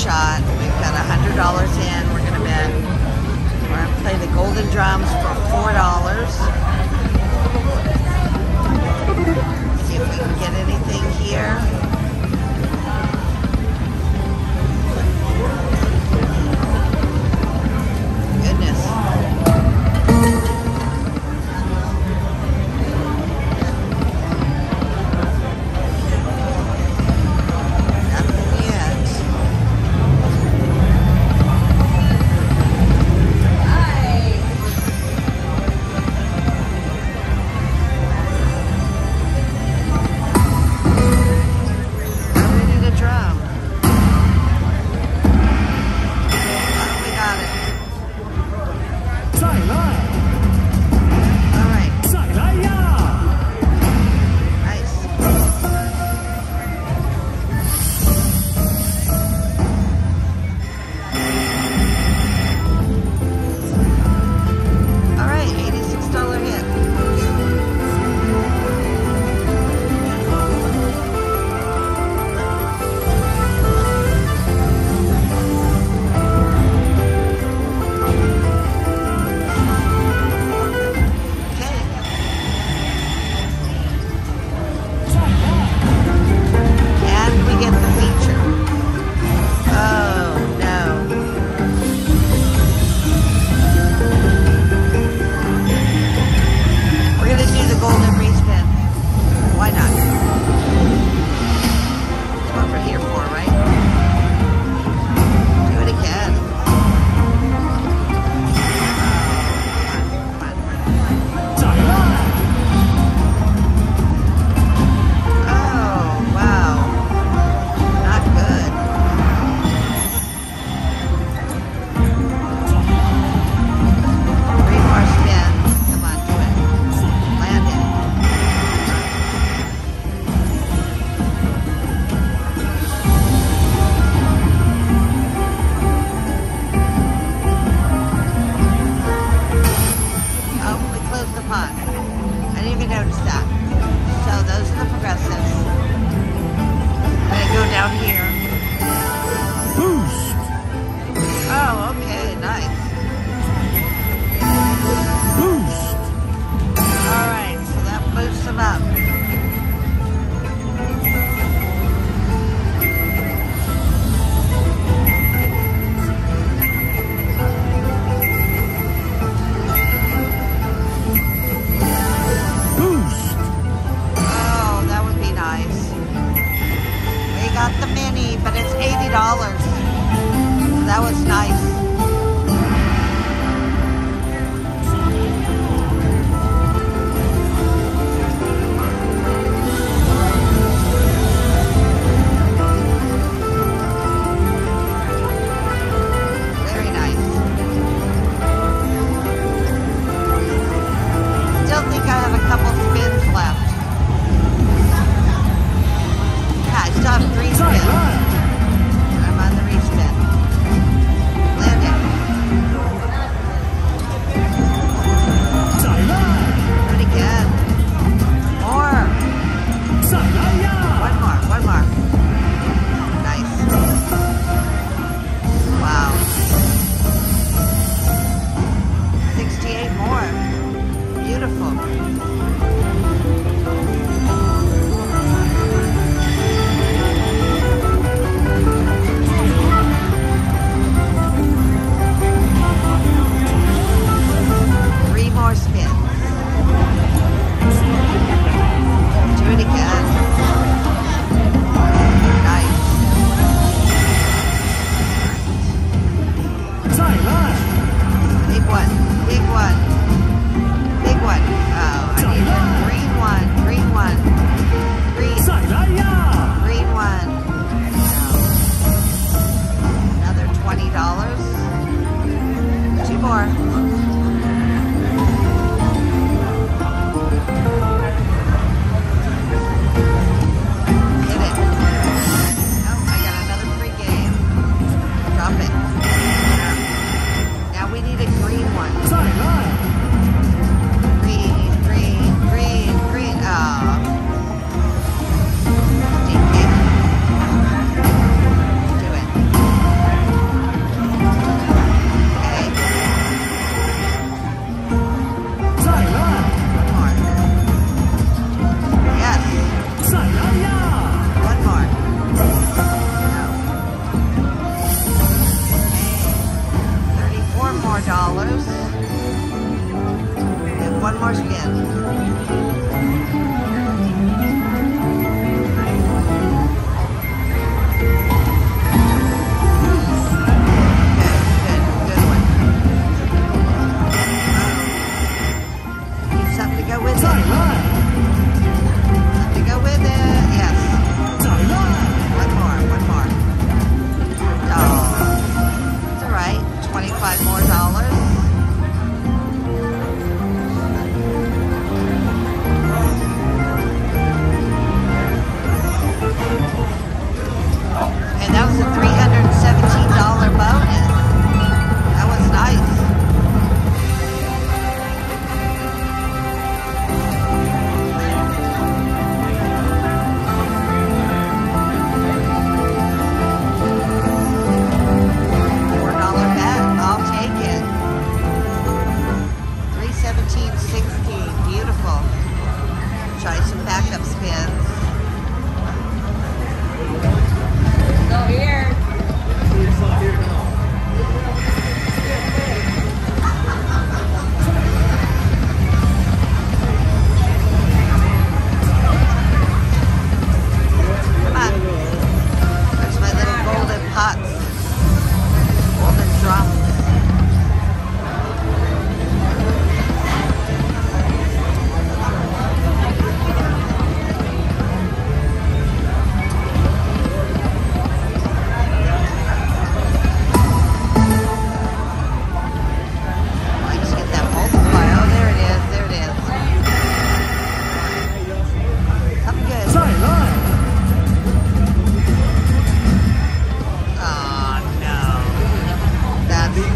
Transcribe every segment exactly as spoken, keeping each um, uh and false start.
shot. We've got a hundred dollars in. We're gonna bet. We're gonna play the golden drums for four dollars. See if we can get anything here. That was nice. Very nice. Still think I have a couple spins left. Yeah, I still have three spins. I'm on the respin. Landing.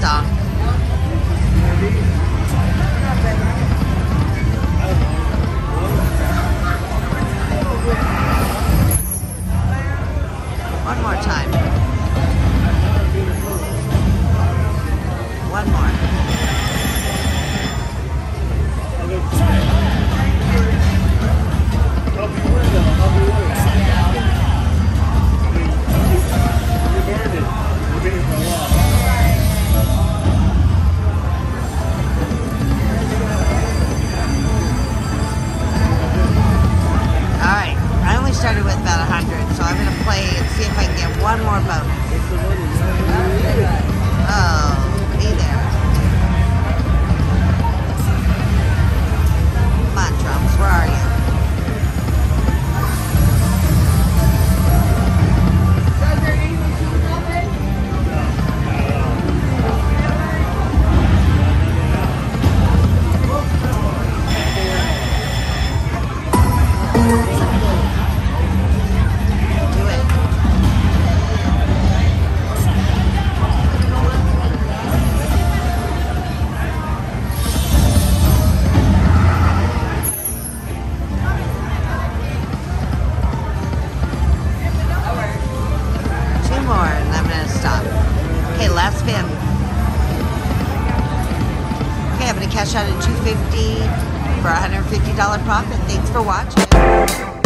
stop. One more time. One more. Alright, I only started with about a hundred, so I'm going to play and see if I can get one more bonus. Oh, hey there. Come on, drums, where are you? And I'm going to stop. Okay, last spin. Okay, I'm going to cash out at two fifty for a one hundred fifty dollar profit. Thanks for watching.